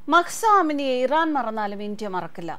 മഹ്സ അമിനിയെ Iran മറന്നാലും India മറക്കില്ല.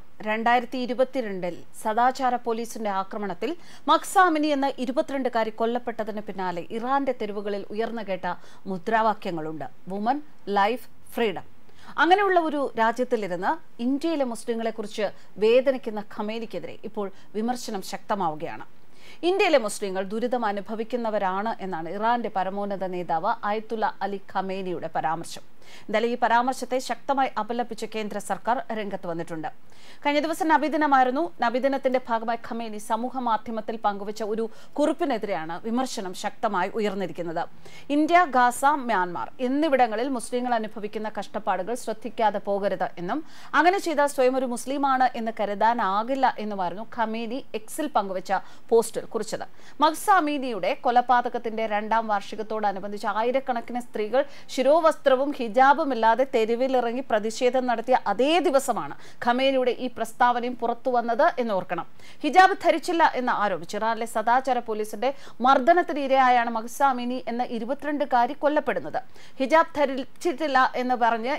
2022 സദാചാര പോലീസിന്റെ ആക്രമണത്തിൽ മഹ്സ അമിനി എന്ന 22കാരി കൊല്ലപ്പെട്ടതിന് പിന്നാലെ ഇറാന്റെ തെരുവുകളിൽ ഉയർന്നു കേട്ട മുദ്രാവാക്യങ്ങളുണ്ട്. Woman, life, freedom. അങ്ങനെയുള്ള ഒരു രാജ്യത്തിലിരുന്ന് ഇന്ത്യയിലെ മുസ്ലിങ്ങളെ കുറിച്ച് വേദനിക്കുന്ന ഖമേനിക്കെതിരെ ഇപ്പോൾ വിമർശനം ശക്തമാവുകയാണ്. ഇന്ത്യയിലെ മുസ്ലിങ്ങൾ ദുരിതം അനുഭവിക്കുന്നവരാണ് എന്നാണ് ഇറാന്റെ പരമോന്നത നേതാവ് അയത്തുള്ള അലി ഖമേനിയുടെ പരാമർശം. എന്തായാലും ഈ പരാമർശത്തെ ശക്തമായി അപലപിച്ച് കേന്ദ്ര സർക്കാർ രംഗത്ത് വന്നിട്ടുണ്ട്. കഴിഞ്ഞ ദിവസം നബിദിനമായിരുന്നു. നബിദിനത്തിന്റെ ഭാഗമായി ഖമേനി സമൂഹ മാധ്യമത്തിൽ പങ്കുവച്ച ഒരു കുറിപ്പിനെതിരെയാണ് വിമർശനം ശക്തമായി ഉയർന്നിരിക്കുന്നത്. ഇന്ത്യ, ഗാസ, മ്യാൻമാർ എന്നിവിടങ്ങളിൽ മുസ്ലിങ്ങൾ അനുഭവിക്കുന്ന കഷ്ടപ്പാടുകൾ ശ്രദ്ധിക്കാതെ പോകരുത് എന്നും അങ്ങനെ ചെയ്താൽ സ്വയം ഒരു മുസ്ലിമാണ് എന്ന് കരുതാനാകില്ല എന്നുമായിരുന്നു ഖമേനി എക്സിൽ പങ്കുവച്ച പോസ്റ്റിൽ കുറിച്ചത്. മഹ്സ അമീനിയുടെ കൊലപാതകത്തിന്റെ 2ാം വാർഷികത്തോടനുബന്ധിച്ച് ആയിരക്കണക്കിന് സ്ത്രീകൾ ശിരോവസ്ത്രവും ഹിജാബുമില്ലാതെ തെരുവിലിറങ്ങി പ്രതിഷേധം നടത്തിയ അതേ ദിവസമാണ് ഖമേനിയുടെ ഈ പ്രസ്താവനയും പുറത്തു വന്നത് എന്ന് ഓർക്കണം. ഹിജാബ് ധരിച്ചില്ല എന്ന് ആരോപിച്ച് ഇറാനിലെ സദാചാര പോലീസിന്റെ മർദ്ദനത്തിന് ഇരയായാണ് മഹ്സ അമീനി എന്ന 22കാരി കൊല്ലപ്പെടുന്നത്. ഹിജാബ് ധരിച്ചിട്ടില്ല എന്ന് പറഞ്ഞ്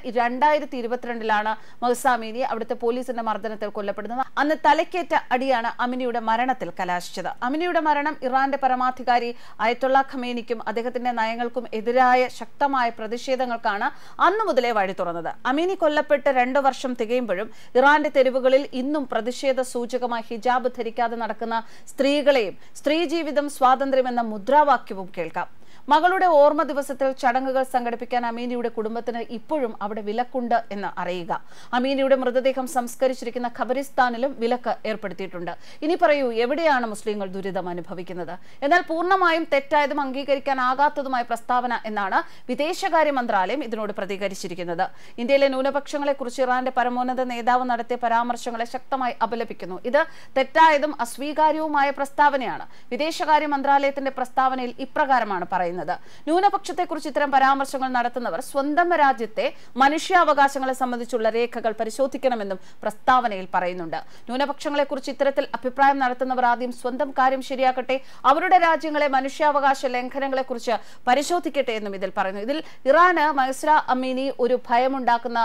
2022 മഹ്സ അമീനി അവിടുത്തെ പോലീസിന്റെ മർദ്ദനത്തിൽ കൊല്ലപ്പെടുന്നത്. അന്ന് തലക്കേറ്റ അടിയാണ് അമിനിയുടെ മരണത്തിൽ കലാശിച്ചത്. അമിനിയുടെ മരണം ഇറാന്റെ പരമാധികാരി അയത്തുള്ള ഖമേനിക്കും അദ്ദേഹത്തിന്റെ നയങ്ങൾക്കും എതിരായ ശക്തമായ പ്രതിഷേധങ്ങൾക്കാണ് അന്നു മുതലേ വഴി തുറന്നത്. അമീനി കൊല്ലപ്പെട്ട് 2 വർഷം തികയുമ്പോഴും ഇറാന്റെ തെരുവുകളിൽ ഇന്നും പ്രതിഷേധ സൂചകമായി ഹിജാബ് ധരിക്കാതെ നടക്കുന്ന സ്ത്രീകളെയും സ്ത്രീ ജീവിതം സ്വാതന്ത്ര്യം എന്ന മുദ്രാവാക്യവും കേൾക്കാം. മകളുടെ ഓർമ്മ ദിവസത്തിൽ ചടങ്ങുകൾ സംഘടിപ്പിക്കാൻ അമീനിയുടെ കുടുംബത്തിന് ഇപ്പോഴും അവിടെ വിലക്കുണ്ട് എന്ന് അറിയുക. അമീനിയുടെ മൃതദേഹം സംസ്കരിച്ചിരിക്കുന്ന ഖബറിസ്ഥാനിലും വിലക്ക് ഏർപ്പെടുത്തിയിട്ടുണ്ട്. ഇനി പറയൂ, എവിടെയാണ് മുസ്ലിങ്ങൾ ദുരിതം അനുഭവിക്കുന്നത്? എന്നാൽ പൂർണ്ണമായും തെറ്റായതും അംഗീകരിക്കാനാകാത്തതുമായ പ്രസ്താവന എന്നാണ് വിദേശകാര്യ മന്ത്രാലയം ഇതിനോട് പ്രതികരിച്ചിരിക്കുന്നത്. ഇന്ത്യയിലെ ന്യൂനപക്ഷങ്ങളെ കുറിച്ച് ഇറാന്റെ പരമോന്നത നേതാവ് നടത്തിയ പരാമർശങ്ങളെ ശക്തമായി അപലപിക്കുന്നു. ഇത് തെറ്റായതും അസ്വീകാര്യവുമായ പ്രസ്താവനയാണ്. വിദേശകാര്യ മന്ത്രാലയത്തിന്റെ പ്രസ്താവനയിൽ ഇപ്രകാരമാണ് പറയുന്നത്: ന്യൂനപക്ഷത്തെക്കുറിച്ച് ഇത്തരം പരാമർശങ്ങൾ നടത്തുന്നവർ സ്വന്തം രാജ്യത്തെ മനുഷ്യാവകാശങ്ങളെ സംബന്ധിച്ചുള്ള രേഖകൾ പരിശോധിക്കണമെന്നും പ്രസ്താവനയിൽ പറയുന്നുണ്ട്. ന്യൂനപക്ഷങ്ങളെക്കുറിച്ച് ഇത്തരത്തിൽ അഭിപ്രായം നടത്തുന്നവർ ആദ്യം സ്വന്തം കാര്യം ശരിയാക്കട്ടെ, അവരുടെ രാജ്യങ്ങളെ മനുഷ്യാവകാശ ലംഘനങ്ങളെക്കുറിച്ച് പരിശോധിക്കട്ടെ എന്നും ഇതിൽ പറയുന്നു. ഇതിൽ ഇറാന് മഹ്സ അമീനി ഒരു ഭയമുണ്ടാക്കുന്ന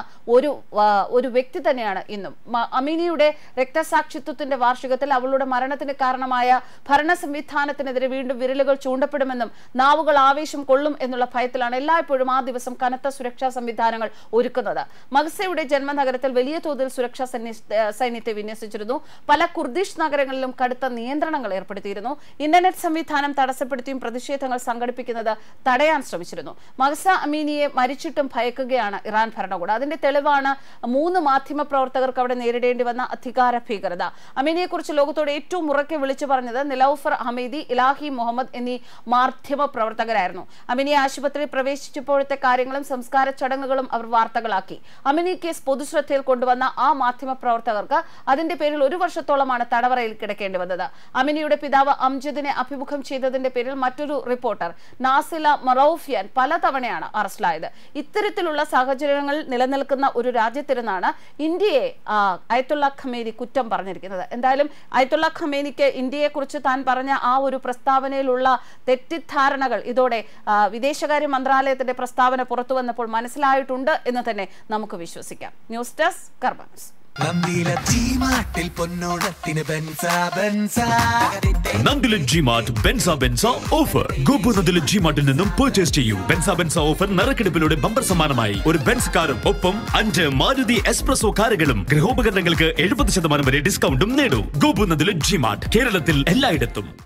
ഒരു വ്യക്തി തന്നെയാണ് ഇന്നും. അമീനിയുടെ രക്തസാക്ഷിത്വത്തിന്റെ വാർഷികത്തിൽ അവളുടെ മരണത്തിന് കാരണമായ ഭരണ സംവിധാനത്തിനെതിരെ വീണ്ടും വിരലുകൾ ചൂണ്ടപ്പെടുമെന്നും നാവുകൾ ആവേശം കൊള്ളും എന്നുള്ള ഭയത്തിലാണ് എല്ലായ്പ്പോഴും ആ ദിവസം കനത്ത സുരക്ഷാ സംവിധാനങ്ങൾ ഒരുക്കുന്നത്. മഹ്സയുടെ ജന്മനഗരത്തിൽ വലിയ തോതിൽ സുരക്ഷാ സൈന്യത്തെ വിന്യസിച്ചിരുന്നു. പല കുർദിഷ് നഗരങ്ങളിലും കടുത്ത നിയന്ത്രണങ്ങൾ ഏർപ്പെടുത്തിയിരുന്നു. ഇന്റർനെറ്റ് സംവിധാനം തടസ്സപ്പെടുത്തിയും പ്രതിഷേധങ്ങൾ സംഘടിപ്പിക്കുന്നത് തടയാൻ ശ്രമിച്ചിരുന്നു. മഹ്സ അമീനിയെ മരിച്ചിട്ടും ഭയക്കുകയാണ് ഇറാൻ ഭരണകൂടം. അതിന്റെ തെളിവാണ് 3 മാധ്യമ പ്രവർത്തകർക്ക് അവിടെ നേരിടേണ്ടി വന്ന അധികാര ഭീകരത. അമീനിയെക്കുറിച്ച് ലോകത്തോട് ഏറ്റവും ഉറക്കെ വിളിച്ചു പറഞ്ഞത് നിലൗഫർ ഹമീദി, ഇലാഹി മുഹമ്മദ് എന്നീ മാധ്യമ പ്രവർത്തകരായിരുന്നു. അമിനിയെ ആശുപത്രിയിൽ പ്രവേശിച്ചപ്പോഴത്തെ കാര്യങ്ങളും സംസ്കാര ചടങ്ങുകളും അവർ വാർത്തകളാക്കി. അമിനി കേസ് പൊതുശ്രദ്ധയിൽ കൊണ്ടുവന്ന ആ മാധ്യമ പ്രവർത്തകർക്ക് അതിന്റെ പേരിൽ 1 വർഷത്തോളമാണ് തടവറയിൽ കിടക്കേണ്ടി വന്നത്. അമിനിയുടെ പിതാവ് അംജദിനെ അഭിമുഖം ചെയ്തതിന്റെ പേരിൽ മറ്റൊരു റിപ്പോർട്ടർ നാസില മറൌഫിയാൻ പലതവണയാണ് അറസ്റ്റിലായത്. ഇത്തരത്തിലുള്ള സാഹചര്യങ്ങൾ നിലനിൽക്കുന്ന ഒരു രാജ്യത്തിരുന്നാണ് ഇന്ത്യയെ അയത്തുള്ള ഖമേനി കുറ്റം പറഞ്ഞിരിക്കുന്നത്. എന്തായാലും അയത്തുള്ള ഖമേനിക്ക് ഇന്ത്യയെക്കുറിച്ച് താൻ പറഞ്ഞ ആ ഒരു പ്രസ്താവനയിലുള്ള തെറ്റിദ്ധാരണകൾ ഇതോടെ വിദേശകാര്യ മന്ത്രാലയത്തിന്റെ പ്രസ്താവന പുറത്തു വന്നപ്പോൾ മനസ്സിലായിട്ടുണ്ട് എന്ന് തന്നെ നമുക്ക് വിശ്വസിക്കാം. News desk Karma. നന്ദില ജിമാർട്ട് ബെൻസ ഓഫർ. ഗോപുനന്ദില ജിമാർട്ടിൽ നിന്നും പർച്ചേസ് ചെയ്യൂ. ബെൻസ ഓഫർ നറുക്കെടുപ്പിലൂടെ ബമ്പർ സമ്മാനമായി ഒരു ബെൻസ് കാറും ഒപ്പം 5 മാരുതി എക്സ്പ്രസോ കാറുകളും ഗൃഹോപകരണങ്ങൾക്ക് 70% വരെ ഡിസ്കൗണ്ടും നേടൂ. ഗോപുനന്ദില ജിമാർട്ട് കേരളത്തിൽ എല്ലായിടത്തും.